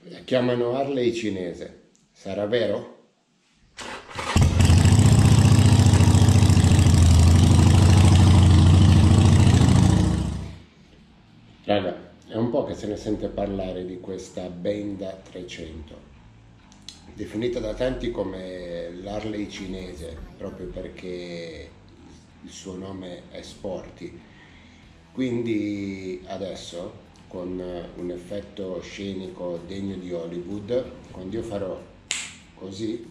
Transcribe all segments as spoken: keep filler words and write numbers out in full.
La chiamano Harley cinese, sarà vero? Raga, è un po' che se ne sente parlare di questa Benda trecento, definita da tanti come l'Harley cinese, proprio perché il suo nome è sporty. Quindi adesso, con un effetto scenico degno di Hollywood, quando io farò così,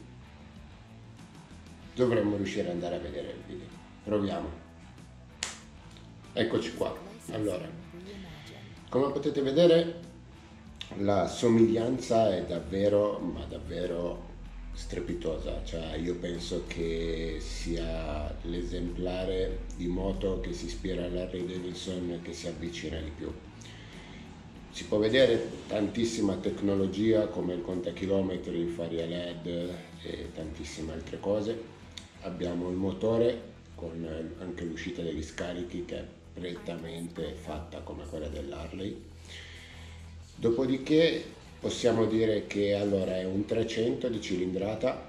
dovremmo riuscire ad andare a vedere il video. Proviamo. Eccoci qua. Allora, come potete vedere, la somiglianza è davvero, ma davvero strepitosa. Cioè, io penso che sia l'esemplare di moto che si ispira all'Harley Davidson che si avvicina di più. Si può vedere tantissima tecnologia come il contachilometri, i fari a L E D e tantissime altre cose. Abbiamo il motore con anche l'uscita degli scarichi che è prettamente fatta come quella dell'Harley. Dopodiché possiamo dire che allora è un trecento di cilindrata,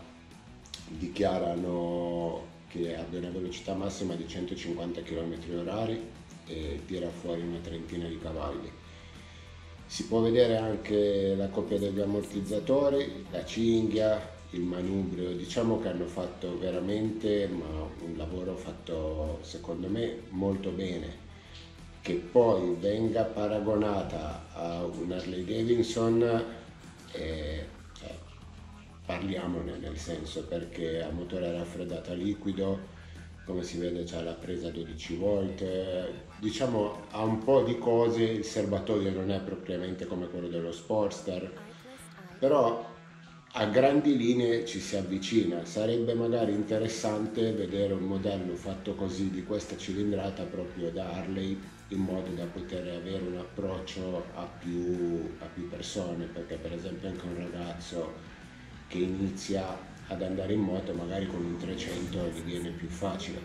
dichiarano che abbia una velocità massima di centocinquanta chilometri orari e tira fuori una trentina di cavalli. Si può vedere anche la coppia degli ammortizzatori, la cinghia, il manubrio. Diciamo che hanno fatto veramente ma un lavoro fatto secondo me molto bene. Che poi venga paragonata a un Harley Davidson, eh, cioè, parliamone, nel senso, perché a motore raffreddato a liquido, come si vede c'ha la presa dodici volt, eh, diciamo ha un po' di cose, il serbatoio non è propriamente come quello dello Sportster, però a grandi linee ci si avvicina. Sarebbe magari interessante vedere un modello fatto così di questa cilindrata proprio da Harley, in modo da poter avere un approccio a più, a più persone, perché per esempio anche un ragazzo che inizia ad andare in moto magari con un trecento gli viene più facile.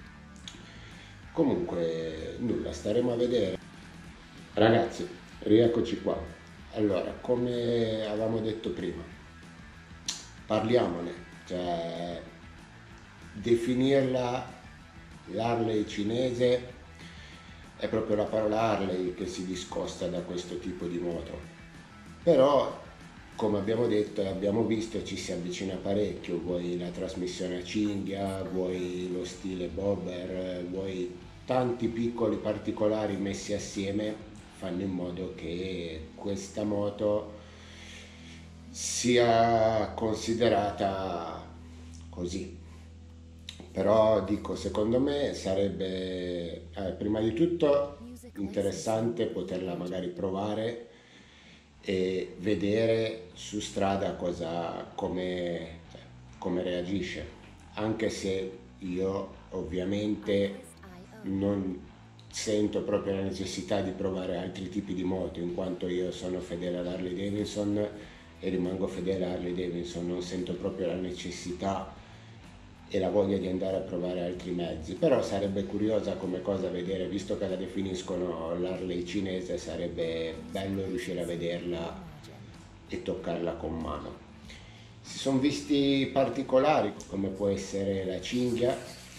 Comunque nulla, staremo a vedere. Ragazzi, rieccoci qua. Allora, come avevamo detto prima, parliamone, cioè definirla l'Harley cinese è proprio la parola Harley che si discosta da questo tipo di moto, però come abbiamo detto e abbiamo visto ci si avvicina parecchio, vuoi la trasmissione a cinghia, vuoi lo stile bobber, vuoi tanti piccoli particolari messi assieme fanno in modo che questa moto sia considerata così. Però dico, secondo me sarebbe eh, prima di tutto interessante poterla magari provare e vedere su strada cosa, come, cioè, come reagisce, anche se io ovviamente non sento proprio la necessità di provare altri tipi di moto, in quanto io sono fedele all'Harley Davidson e rimango fedele a Harley Davidson, non sento proprio la necessità e la voglia di andare a provare altri mezzi. Però sarebbe curiosa come cosa vedere, visto che la definiscono l'Harley cinese, sarebbe bello riuscire a vederla e toccarla con mano. Si sono visti particolari come può essere la cinghia,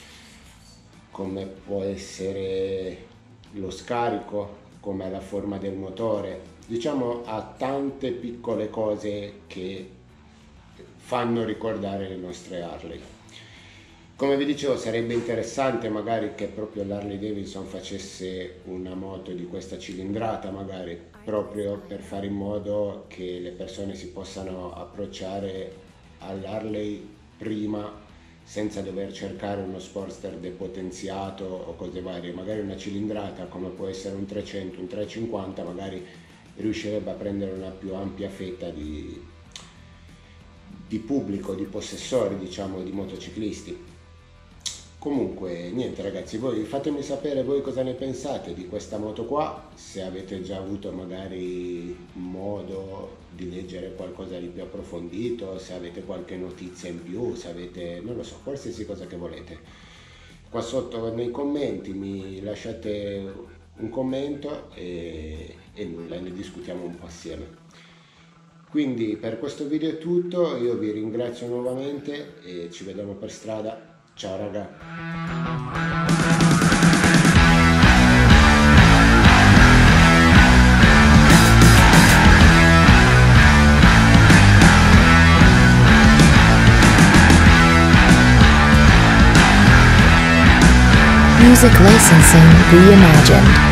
come può essere lo scarico, come la forma del motore. Diciamo ha tante piccole cose che fanno ricordare le nostre Harley. Come vi dicevo, sarebbe interessante magari che proprio l'Harley Davidson facesse una moto di questa cilindrata, magari proprio per fare in modo che le persone si possano approcciare all'Harley prima, senza dover cercare uno Sportster depotenziato o cose varie. Magari una cilindrata come può essere un trecento, un trecentocinquanta, magari riuscirebbe a prendere una più ampia fetta di, di pubblico, di possessori, diciamo, di motociclisti. Comunque niente ragazzi, voi fatemi sapere voi cosa ne pensate di questa moto qua, se avete già avuto magari modo di leggere qualcosa di più approfondito, se avete qualche notizia in più, se avete, non lo so, qualsiasi cosa che volete. Qua sotto nei commenti mi lasciate un commento e, e nulla, ne discutiamo un po' assieme. Quindi per questo video è tutto, io vi ringrazio nuovamente e ci vediamo per strada. Ciao raga. Music licensing reimagined.